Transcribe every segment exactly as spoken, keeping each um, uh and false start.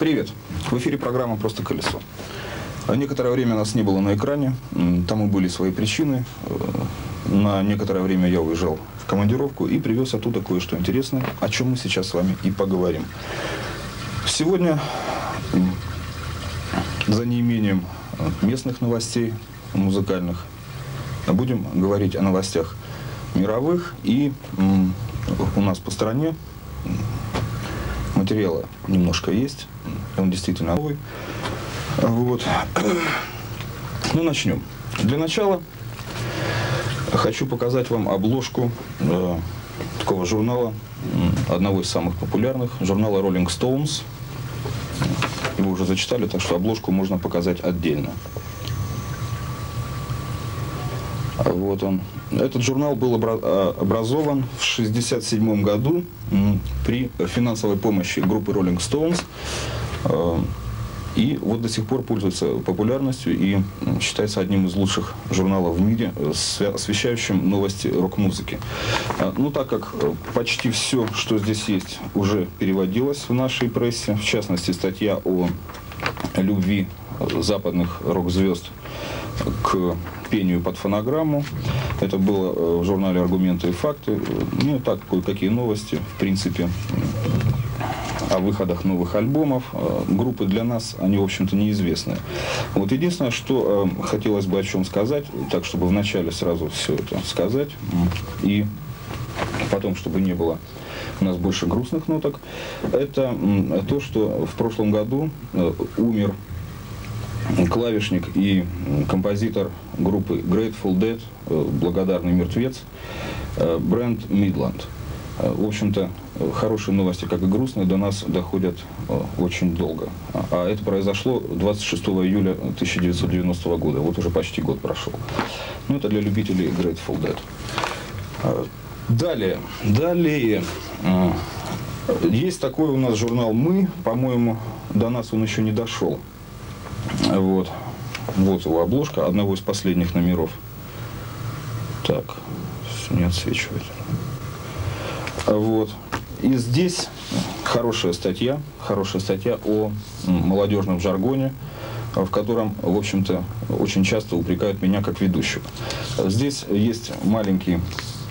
Привет! В эфире программа «Просто колесо». Некоторое время нас не было на экране, тому были свои причины. На некоторое время я уезжал в командировку и привез оттуда кое-что интересное, о чем мы сейчас с вами и поговорим. Сегодня, за неимением местных новостей музыкальных, будем говорить о новостях мировых, и у нас по стране материала немножко есть, он действительно новый. Вот. Ну, начнем. Для начала хочу показать вам обложку э, такого журнала, одного из самых популярных, журнала Rolling Stones. Его уже зачитали, так что обложку можно показать отдельно. Вот он. Этот журнал был образован в шестьдесят седьмом году при финансовой помощи группы Rolling Stones. И вот до сих пор пользуется популярностью и считается одним из лучших журналов в мире, освещающим новости рок-музыки. Ну, так как почти все, что здесь есть, уже переводилось в нашей прессе, в частности, статья о любви западных рок-звезд к пению под фонограмму. Это было в журнале «Аргументы и факты». Ну, так, кое-какие новости, в принципе, о выходах новых альбомов. Группы для нас, они, в общем-то, неизвестны. Вот единственное, что э, хотелось бы о чем сказать, так, чтобы вначале сразу все это сказать, и потом, чтобы не было у нас больше грустных ноток, это э, то, что в прошлом году э, умер клавишник и композитор группы Grateful Dead, э, благодарный мертвец, э, Брент Мидланд. В общем-то, хорошие новости, как и грустные, до нас доходят очень долго. А это произошло двадцать шестого июля тысяча девятьсот девяностого года. Вот уже почти год прошел. Ну, это для любителей Grateful Dead. Далее. Далее. Есть такой у нас журнал «Мы». По-моему, до нас он еще не дошел. Вот. Вот его обложка одного из последних номеров. Так. Не отсвечивает. Вот. И здесь хорошая статья, хорошая статья о молодежном жаргоне, в котором, в общем-то, очень часто упрекают меня как ведущего. Здесь есть маленький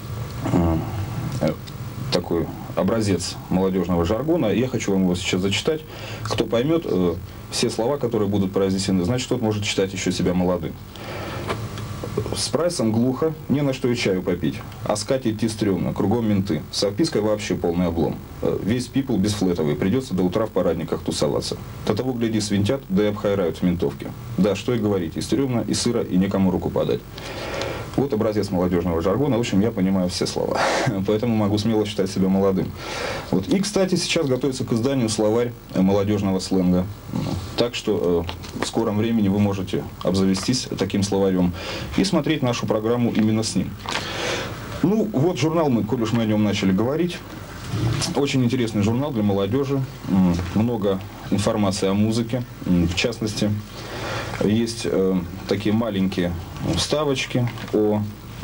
э, такой образец молодежного жаргона. Я хочу вам его сейчас зачитать. Кто поймет э, все слова, которые будут произнесены, значит, тот может считать еще себя молодым. С прайсом глухо, не на что и чаю попить. А с Катей идти стрёмно, кругом менты. С отпиской вообще полный облом. Весь пипл бесфлетовый, придется до утра в парадниках тусоваться. До того, гляди, свинтят, да и обхайрают в ментовке. Да, что и говорить, и стрёмно, и сыро, и некому руку подать. Вот образец молодежного жаргона. В общем, я понимаю все слова. Поэтому могу смело считать себя молодым. Вот. И, кстати, сейчас готовится к изданию словарь молодежного сленга. Так что э, в скором времени вы можете обзавестись таким словарем и смотреть нашу программу именно с ним. Ну, вот журнал «Мы», коль уж мы о нем начали говорить. Очень интересный журнал для молодежи. Много информации о музыке. В частности, есть э, такие маленькие вставочки о,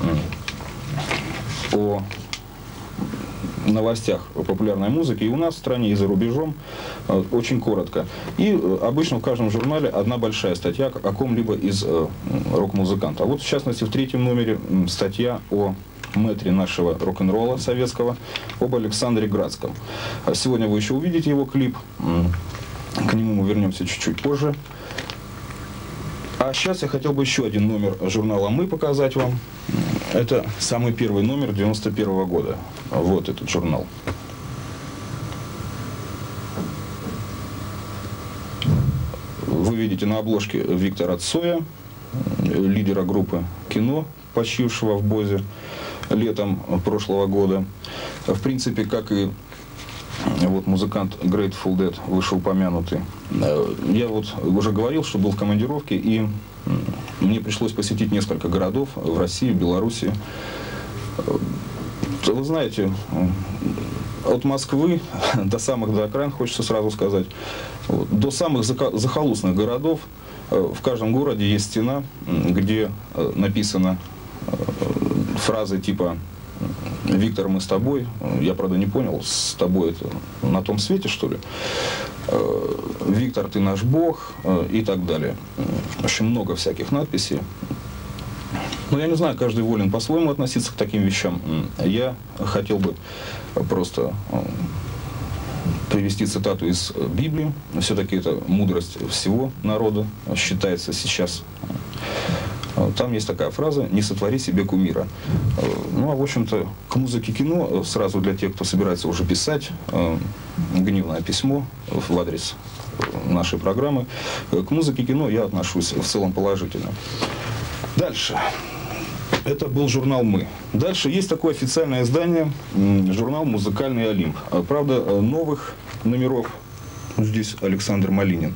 о новостях популярной музыки и у нас в стране, и за рубежом, э, очень коротко. И э, обычно в каждом журнале одна большая статья о ком-либо из э, рок-музыканта. А вот, в частности, в третьем номере э, статья о мэтре нашего рок-н-ролла советского, об Александре Градском. Сегодня вы еще увидите его клип. К нему мы вернемся чуть-чуть позже. А сейчас я хотел бы еще один номер журнала «Мы» показать вам. Это самый первый номер девяносто первого года. Вот этот журнал. Вы видите на обложке Виктора Цоя, лидера группы «Кино», почившего в Бозе летом прошлого года. В принципе, как и вот музыкант Grateful Dead, вышеупомянутый. Я вот уже говорил, что был в командировке, и мне пришлось посетить несколько городов в России, в Беларуси. Вы знаете, от Москвы до самых до окраин, хочется сразу сказать, до самых захолустных городов, в каждом городе есть стена, где написано фразы типа Виктор, мы с тобой. Я, правда, не понял, с тобой это на том свете, что ли? Виктор, ты наш Бог и так далее. В общем, много всяких надписей. Но я не знаю, каждый волен по-своему относиться к таким вещам. Я хотел бы просто привести цитату из Библии. Все-таки это мудрость всего народа считается сейчас. Там есть такая фраза: «Не сотвори себе кумира». Ну, а в общем-то, к музыке кино, сразу для тех, кто собирается уже писать гневное письмо в адрес нашей программы, к музыке кино я отношусь в целом положительно. Дальше. Это был журнал «Мы». Дальше есть такое официальное издание, журнал «Музыкальный Олимп». Правда, новых номеров, здесь Александр Малинин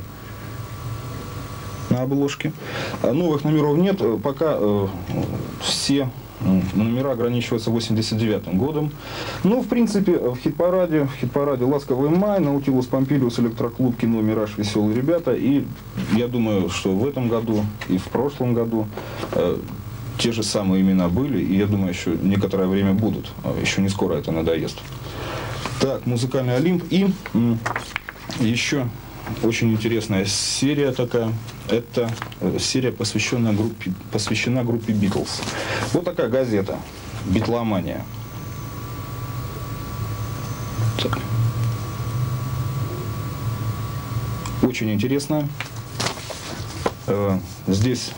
на обложке. Новых номеров нет, пока э, все номера ограничиваются восемьдесят девятым годом. Но, в принципе, в хит-параде, в хит-параде «Ласковый май», «Наутилус Помпилиус», «Электроклуб», «Кино», «Мираж», «Веселые ребята». И я думаю, что в этом году и в прошлом году э, те же самые имена были, и я думаю, еще некоторое время будут. Еще не скоро это надоест. Так, «Музыкальный Олимп». И м, еще очень интересная серия такая. Это серия, посвященная группе, посвящена группе «Битлз». Вот такая газета «Битломания». Так. Очень интересная. Здесь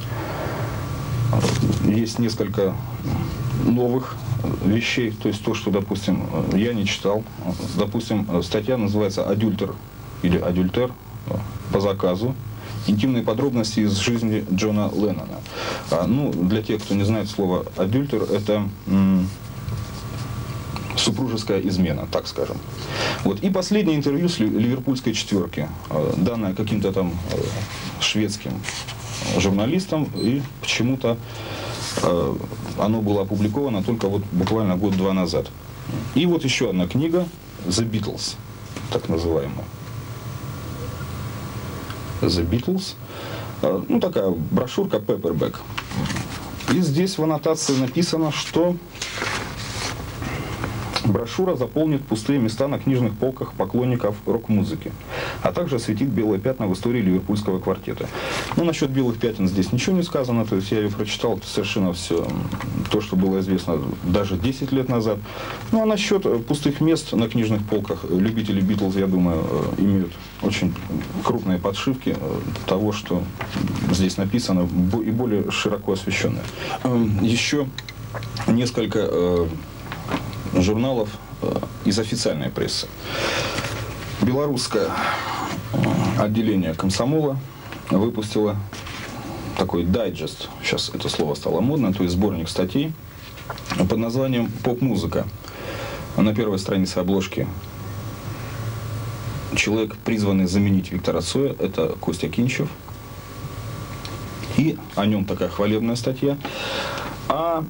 есть несколько новых вещей, то есть то, что, допустим, я не читал. Допустим, статья называется «Адюльтер» или «Адюльтер» по заказу. Интимные подробности из жизни Джона Леннона. А, ну, для тех, кто не знает слово «адюльтер», это м, супружеская измена, так скажем. Вот. И последнее интервью с ливерпульской четверки, данное каким-то там шведским журналистом, и почему-то э, оно было опубликовано только вот буквально год-два назад. И вот еще одна книга «The Beatles», так называемая. «The Beatles». Э, ну, такая брошюрка Paperback. И здесь в аннотации написано, что брошюра заполнит пустые места на книжных полках поклонников рок-музыки, а также осветит белые пятна в истории ливерпульского квартета. Ну, насчет белых пятен здесь ничего не сказано, то есть я ее прочитал, это совершенно все то, что было известно даже десять лет назад. Ну, а насчет пустых мест на книжных полках, любители Битлз, я думаю, имеют очень крупные подшивки того, что здесь написано, и более широко освещенное. Еще несколько журналов из официальной прессы. Белорусское отделение комсомола выпустило такой дайджест, сейчас это слово стало модно, то есть сборник статей под названием «Поп-музыка». На первой странице обложки человек, призванный заменить Виктора Цоя, это Костя Кинчев. И о нем такая хвалебная статья. А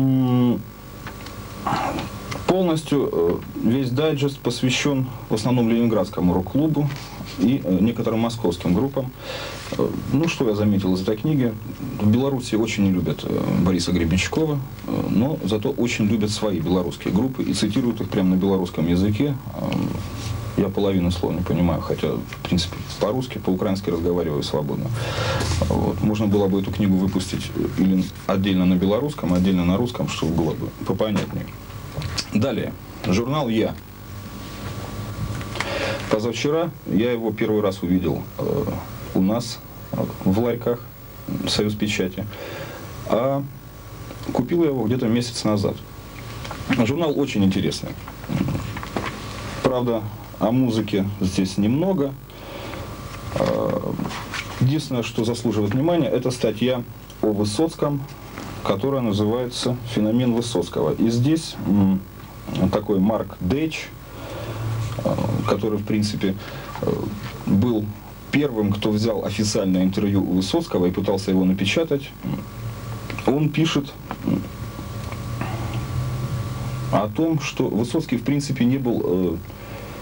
полностью весь дайджест посвящен в основном ленинградскому рок-клубу и некоторым московским группам. Ну, что я заметил из этой книги? В Беларуси очень не любят Бориса Гребенщикова, но зато очень любят свои белорусские группы и цитируют их прямо на белорусском языке. Я половину слов не понимаю, хотя, в принципе, по-русски, по-украински разговариваю свободно. Вот. Можно было бы эту книгу выпустить или отдельно на белорусском, отдельно на русском, чтобы было бы попонятнее. Далее. Журнал «Я». Позавчера я его первый раз увидел э, у нас э, в ларьках «Союз печати», а купил я его где-то месяц назад. Журнал очень интересный. Правда, о музыке здесь немного. Единственное, что заслуживает внимания, это статья о Высоцком, которая называется «Феномен Высоцкого». И здесь такой Марк Дейч, который, в принципе, был первым, кто взял официальное интервью у Высоцкого и пытался его напечатать, он пишет о том, что Высоцкий, в принципе, не был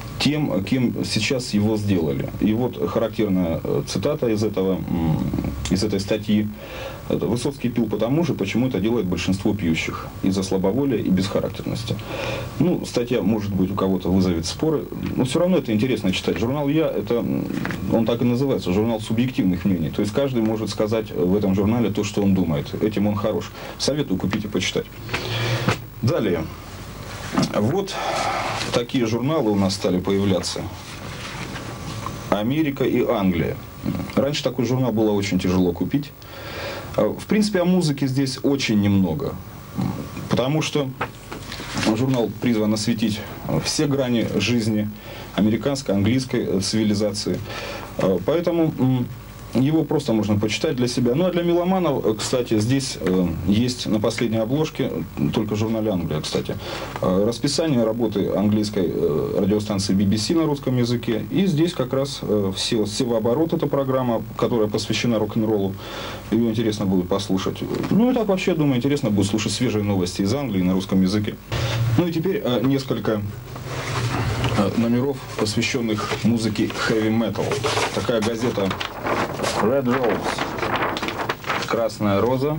тем, кем сейчас его сделали. И вот характерная цитата из этого из этой статьи. Это Высоцкий пил потому же, почему это делает большинство пьющих. Из-за слабоволия и бесхарактерности. Ну, статья, может быть, у кого-то вызовет споры, но все равно это интересно читать. Журнал «Я», это, он так и называется, журнал субъективных мнений. То есть каждый может сказать в этом журнале то, что он думает. Этим он хорош. Советую купить и почитать. Далее. Вот такие журналы у нас стали появляться. Америка и Англия. Раньше такой журнал было очень тяжело купить. В принципе, о музыке здесь очень немного. Потому что журнал призван осветить все грани жизни американской, английской цивилизации. Поэтому его просто можно почитать для себя. Ну а для меломанов, кстати, здесь есть на последней обложке, только в журнале «Англия», кстати, расписание работы английской радиостанции би би си на русском языке. И здесь как раз все, «Севооборот» — это программа, которая посвящена рок-н-роллу. Ее интересно будет послушать. Ну и так вообще, я думаю, интересно будет слушать свежие новости из Англии на русском языке. Ну и теперь несколько номеров, посвященных музыке heavy metal. Такая газета Red Rose, красная роза.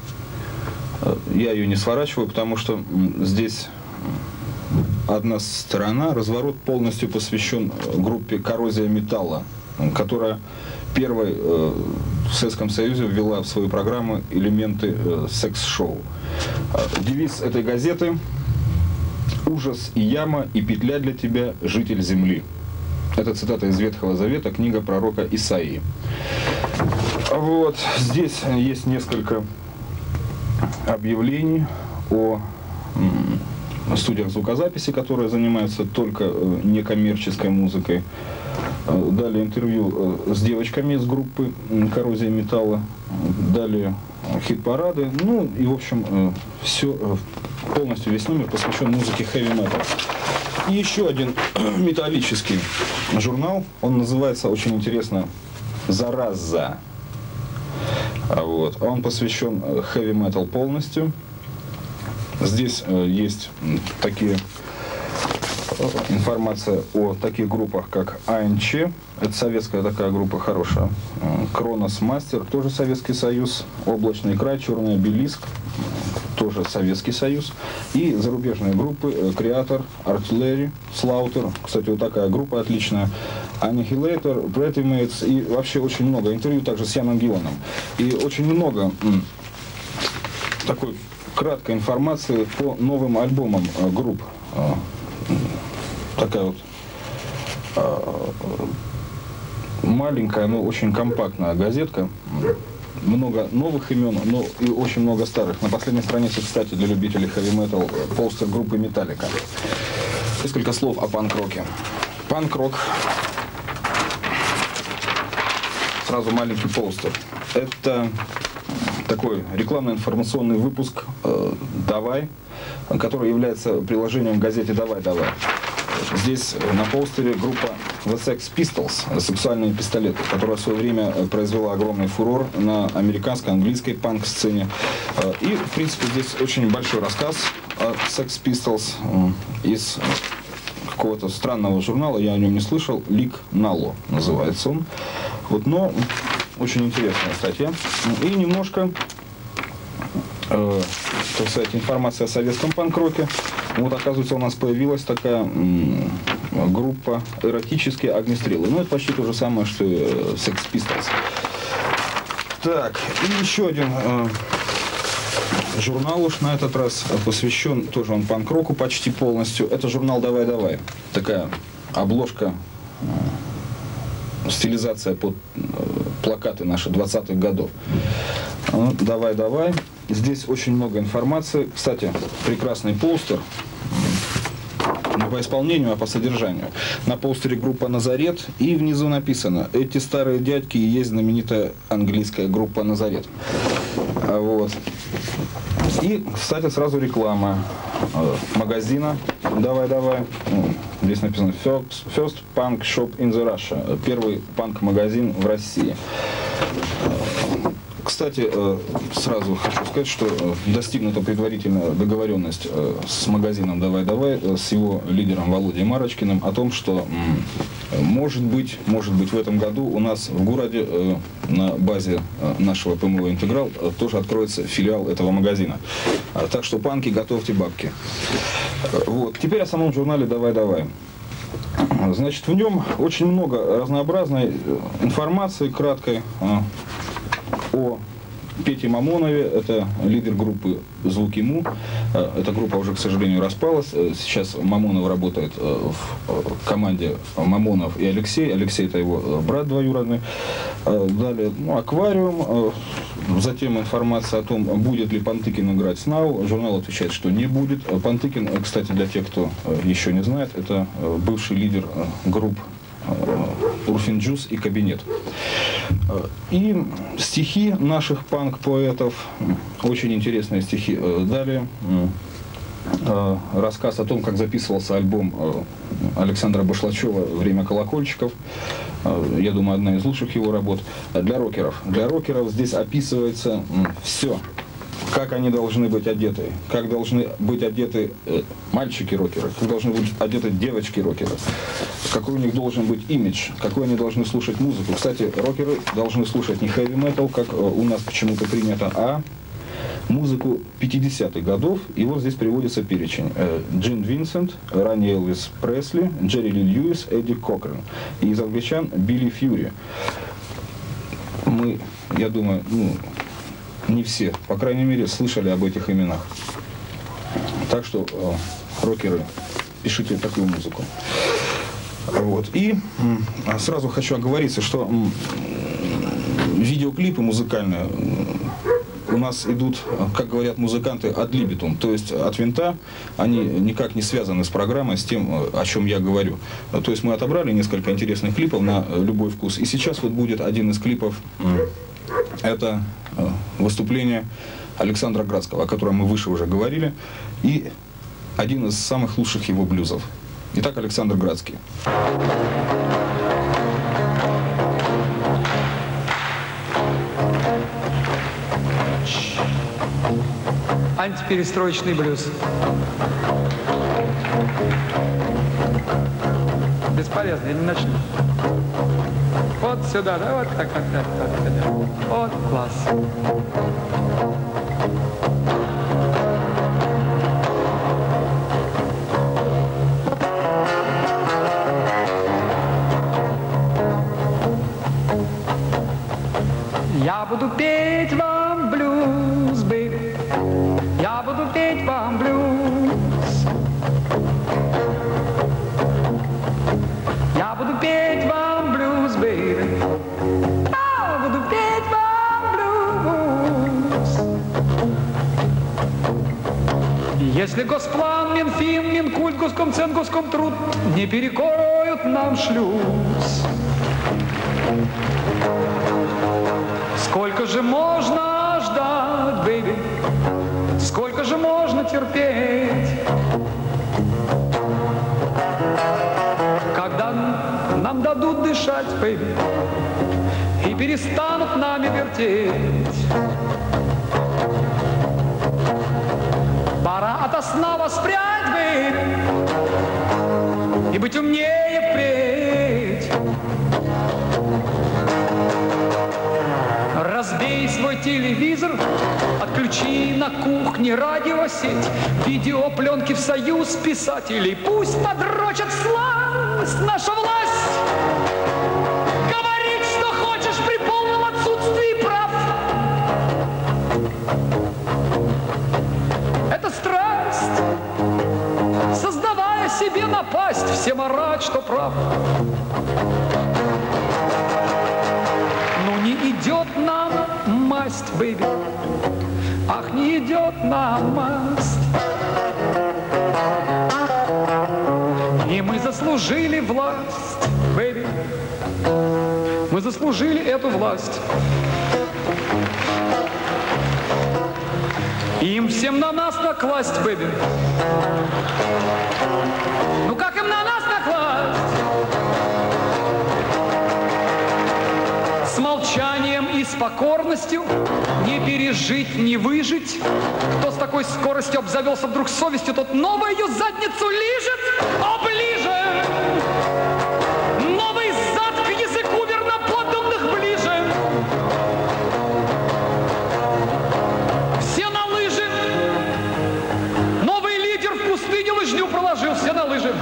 Я ее не сворачиваю, потому что здесь одна сторона, разворот полностью посвящен группе «Коррозия металла», которая первой в Советском Союзе ввела в свою программу элементы секс-шоу. Девиз этой газеты: «Ужас и яма, и петля для тебя, житель земли». Это цитата из Ветхого Завета, книга пророка Исаии. Вот, здесь есть несколько объявлений о студиях звукозаписи, которые занимаются только некоммерческой музыкой. Далее интервью с девочками из группы «Коррозия металла». Далее хит-парады. Ну и, в общем, все, полностью весь номер посвящен музыке heavy metal. И еще один металлический журнал. Он называется очень интересно «Зараза». Вот. Он посвящен heavy metal полностью. Здесь есть такие информация о таких группах, как АНЧ, это советская такая группа хорошая, Кронос Мастер, тоже Советский Союз, Облачный край, Черный обелиск, тоже Советский Союз, и зарубежные группы Креатор, Артиллери, Слаутер, кстати, вот такая группа отличная, Аннихилейтор, Брэттимейтс, и вообще очень много интервью также с Яном Гилланом, и очень много такой краткой информации по новым альбомам групп. Такая вот маленькая, но очень компактная газетка. Много новых имен, но и очень много старых. На последней странице, кстати, для любителей heavy metal, постер группы Metallica. Несколько слов о панк-роке. Панк-рок. Сразу маленький постер. Это такой рекламно-информационный выпуск э, «Давай», который является приложением к газете «Давай, давай». Здесь на постере группа The Sex Pistols, сексуальные пистолеты, которая в свое время произвела огромный фурор на американской, английской панк-сцене. И, в принципе, здесь очень большой рассказ о Sex Pistols из какого-то странного журнала, я о нем не слышал, Лик Нало называется он. Вот, но очень интересная статья. И немножко, э, так сказать, информация о советском панк-роке. Вот, оказывается, у нас появилась такая м, группа «Эротические огнестрелы». Ну, это почти то же самое, что и э, Sex Pistols. Так, и еще один э, журнал уж на этот раз посвящен, тоже он панк-року почти полностью. Это журнал «Давай, давай». Такая обложка, э, стилизация под э, плакаты наши двадцатых годов. Э, «Давай, давай». Здесь очень много информации. Кстати, прекрасный постер. Не по исполнению, а по содержанию. На постере группа «Назарет». И внизу написано: «Эти старые дядьки и есть знаменитая английская группа «Назарет». Вот. И, кстати, сразу реклама магазина «Давай, давай». Здесь написано First, First Punk Shop in the Russia. Первый панк-магазин в России. Кстати, сразу хочу сказать, что достигнута предварительная договоренность с магазином «Давай-давай», с его лидером Володей Марочкиным о том, что может быть, может быть в этом году у нас в городе на базе нашего ПМО «Интеграл» тоже откроется филиал этого магазина. Так что, панки, готовьте бабки. Вот. Теперь о самом журнале «Давай-давай». Значит, в нем очень много разнообразной информации краткой о Пете Мамонове. Это лидер группы «Звуки Му». Эта группа уже, к сожалению, распалась. Сейчас Мамонов работает в команде Мамонов и Алексей. Алексей — это его брат двоюродный. Далее ну, «Аквариум». Затем информация о том, будет ли Пантыкин играть с НАУ. Журнал отвечает, что не будет. Пантыкин, кстати, для тех, кто еще не знает, это бывший лидер групп Урфин-Джюс и Кабинет. И стихи наших панк-поэтов, очень интересные стихи. Далее рассказ о том, как записывался альбом Александра Башлачева «Время колокольчиков». Я думаю, одна из лучших его работ. Для рокеров. Для рокеров здесь описывается все. Как они должны быть одеты, как должны быть одеты э, мальчики-рокеры, как должны быть одеты девочки-рокеры, какой у них должен быть имидж, какой они должны слушать музыку. Кстати, рокеры должны слушать не хэви-метал, как э, у нас почему-то принято, а музыку пятидесятых годов. И вот здесь приводится перечень. Э, Джин Винсент, ранний Элвис Пресли, Джерри Ли Льюис, Эдди Кокрен. И из англичан Билли Фьюри. Мы, я думаю, ну, не все, по крайней мере, слышали об этих именах. Так что, э, рокеры, пишите такую музыку. Вот. И э, сразу хочу оговориться, что э, видеоклипы музыкальные э, у нас идут, как говорят музыканты, ad libitum, то есть от винта. Они никак не связаны с программой, с тем, о чем я говорю. То есть мы отобрали несколько интересных клипов на любой вкус. И сейчас вот будет один из клипов. Это выступление Александра Градского, о котором мы выше уже говорили, и один из самых лучших его блюзов. Итак, Александр Градский. Антиперестроечный блюз. Бесполезно, я не начну. Вот сюда, да, вот так, так, так, так, так. Вот, класс. Я буду петь вам блюз, бэйби. Я буду петь вам блюз. Я буду петь вам блюз, бэйби. Я буду петь вам блюз. Если Госплан, Минфин, Минкульт, Госкомцен, Госкомтруд не перекроют нам шлюз, сколько же можно ждать, бэйби? Сколько же можно терпеть? Когда нам дадут дышать, бэйби, и перестанут нами вертеть. Пора ото сна воспрять, бэйби, и быть умнее впредь. Разбей свой телевизор, отключи на кухне радиосеть, видеопленки в союз писателей, пусть подрочат сласть, наша власть говорит, что хочешь при полном отсутствии прав. Это страсть, создавая себе напасть, всем орать, что прав. Ну не идет нам масть, бэйби, ах, не идет нам масть. И мы заслужили власть, бэйби, мы заслужили эту власть. Им всем на нас накласть, бэйби. Ну как им на нас накласть? С молчанием и с покорностью не пережить, не выжить. Кто с такой скоростью обзавелся вдруг совестью, тот новую ее задницу лижет, а ближе. Новый зад к языку верноподданных ближе. Все на лыжи. Новый лидер в пустыне лыжню проложил, все на лыжи.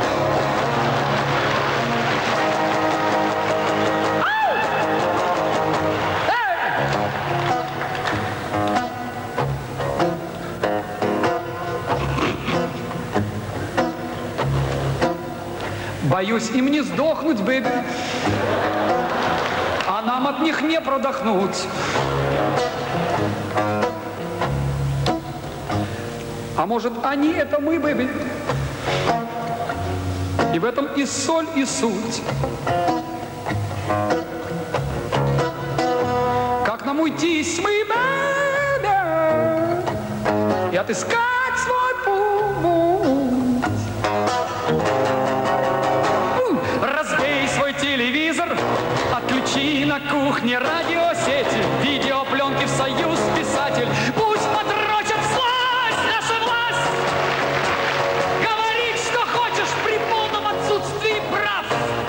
Боюсь им не сдохнуть, бэби, а нам от них не продохнуть. А может, они — это мы, бэби? И в этом и соль, и суть. Как нам уйти с мы, бэби, и отыскать свой путь? Отключи на кухне радиосети, видеопленки в союз писатель. Пусть подрочат сласть, наша власть. Говори, что хочешь при полном отсутствии прав.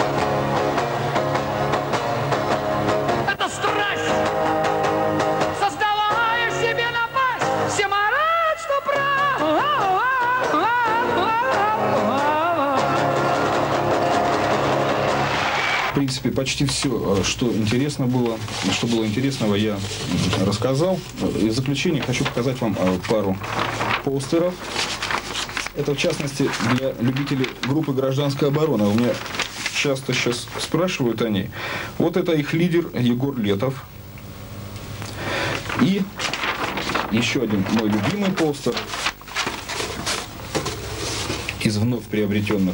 Это страсть, создавая себе напасть. Все марат, что прав. В принципе, почти все, что интересно было, что было интересного, я рассказал. И в заключение хочу показать вам пару постеров. Это, в частности, для любителей группы «Гражданская оборона». У меня часто сейчас спрашивают о ней. Вот это их лидер Егор Летов. И еще один мой любимый постер из вновь приобретенных.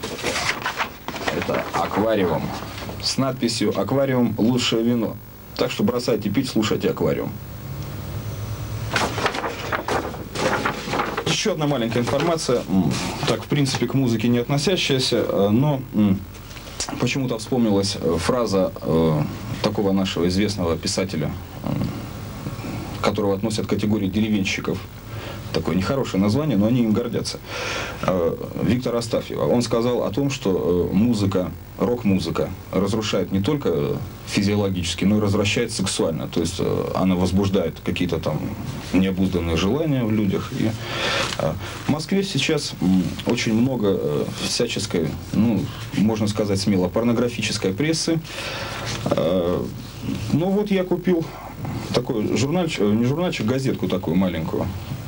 Это аквариум. С надписью «Аквариум – лучшее вино». Так что бросайте пить, слушайте «Аквариум». Еще одна маленькая информация, так, в принципе, к музыке не относящаяся, но почему-то вспомнилась фраза э, такого нашего известного писателя, э, которого относят к категории деревенщиков. Такое нехорошее название, но они им гордятся. Виктора Астафьева. Он сказал о том, что музыка, рок-музыка разрушает не только физиологически, но и развращает сексуально. То есть она возбуждает какие-то там необузданные желания в людях. И в Москве сейчас очень много всяческой, ну, можно сказать смело, порнографической прессы. Ну вот я купил такой журнальчик, не журнальчик, газетку такую маленькую.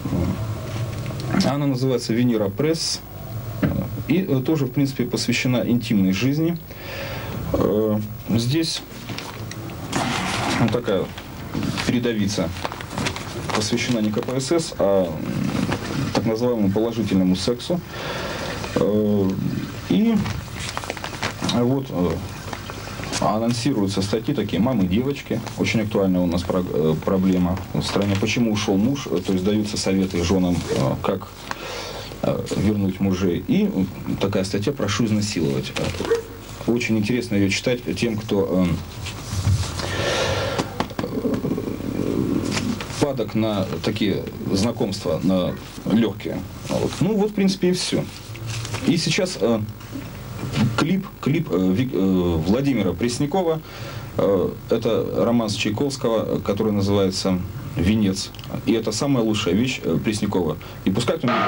Она называется «Венера Пресс» и тоже, в принципе, посвящена интимной жизни. Здесь вот такая передовица посвящена не ка пэ эс эс, а так называемому положительному сексу. И вот анонсируются статьи такие «Мамы, девочки». Очень актуальная у нас про проблема в стране. Почему ушел муж? То есть даются советы женам, как вернуть мужей. И такая статья «Прошу изнасиловать». Очень интересно ее читать тем, кто падок на такие знакомства, на легкие. Вот. Ну вот, в принципе, и все. И сейчас клип, клип Владимира Преснякова. Это романс Чайковского, который называется «Венец». И это самая лучшая вещь Преснякова. И пускай кто-нибудь...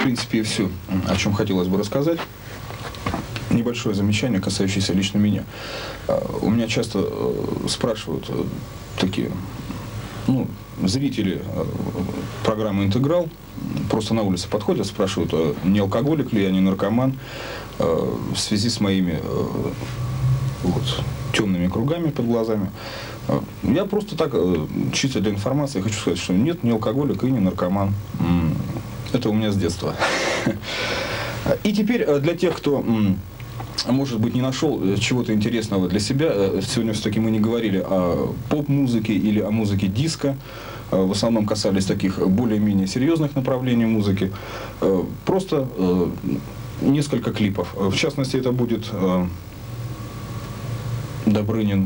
в принципе, и все, о чем хотелось бы рассказать. Небольшое замечание, касающееся лично меня. У меня часто спрашивают такие, ну, зрители программы «Интеграл», просто на улице подходят, спрашивают, не алкоголик ли я, не наркоман, в связи с моими вот, темными кругами под глазами. Я просто так, чисто для информации, хочу сказать, что нет, не алкоголик и не наркоман. Это у меня с детства. И теперь для тех, кто, может быть, не нашел чего-то интересного для себя, сегодня все-таки мы не говорили о поп-музыке или о музыке диско, в основном касались таких более-менее серьезных направлений музыки. Просто несколько клипов. В частности, это будет Добрынин.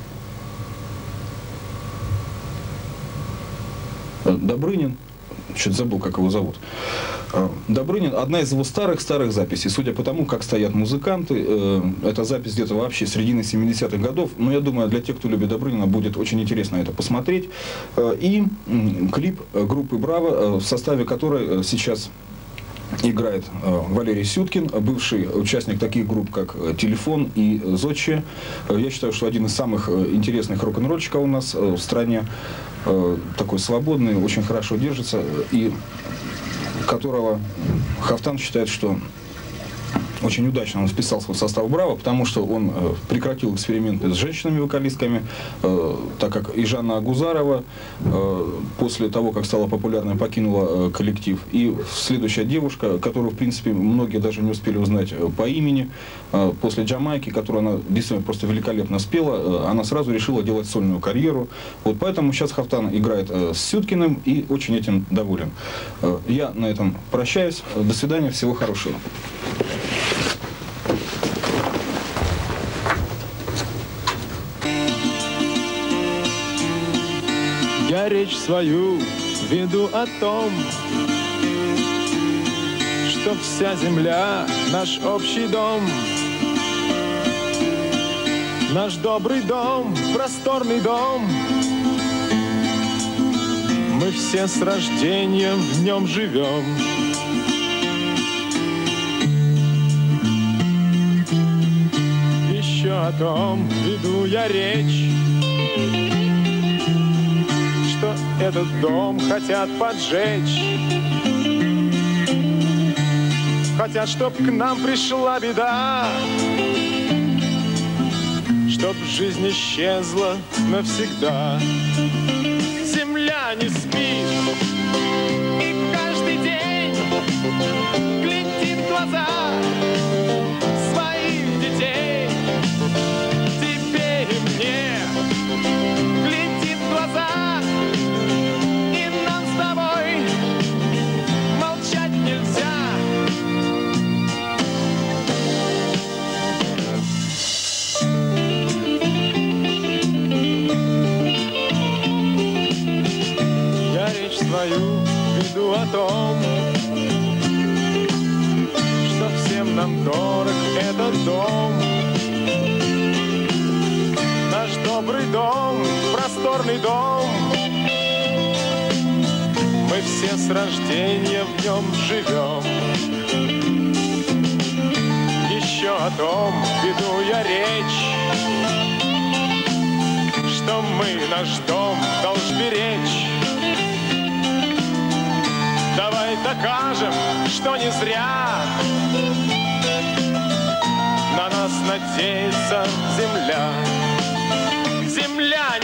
Добрынин. Чуть забыл, как его зовут. Добрынин, одна из его старых-старых записей. Судя по тому, как стоят музыканты, эта запись где-то вообще середины семидесятых годов. Но я думаю, для тех, кто любит Добрынина, будет очень интересно это посмотреть. И клип группы «Браво», в составе которой сейчас играет Валерий Сюткин, бывший участник таких групп, как «Телефон» и «Зодчие». Я считаю, что один из самых интересных рок-н-ролльщиков у нас в стране. Такой свободный, очень хорошо держится, и которого Хафтан считает, что очень удачно он вписался в состав «Браво», потому что он прекратил эксперименты с женщинами-вокалистками, так как и Жанна Агузарова после того, как стала популярной, покинула коллектив. И следующая девушка, которую, в принципе, многие даже не успели узнать по имени, после «Джамайки», которую она действительно просто великолепно спела, она сразу решила делать сольную карьеру. Вот поэтому сейчас Хафтан играет с Сюткиным и очень этим доволен. Я на этом прощаюсь. До свидания, всего хорошего. Я речь свою веду о том, что вся земля — наш общий дом. Наш добрый дом, просторный дом. Мы все с рождения в нем живем. Еще о том веду я речь, что этот дом хотят поджечь. Хотят, чтоб к нам пришла беда, чтоб жизнь исчезла навсегда. Земля не спит и каждый день глядит в глаза своих детей. Тебе и мне глядит в глаза, и нам с тобой молчать нельзя. Свою веду о том, что всем нам дорог этот дом. Наш добрый дом, просторный дом. Мы все с рождения в нем живем. Еще о том веду я речь, что мы наш дом должны беречь. Давай докажем, что не зря на нас надеется земля. Земля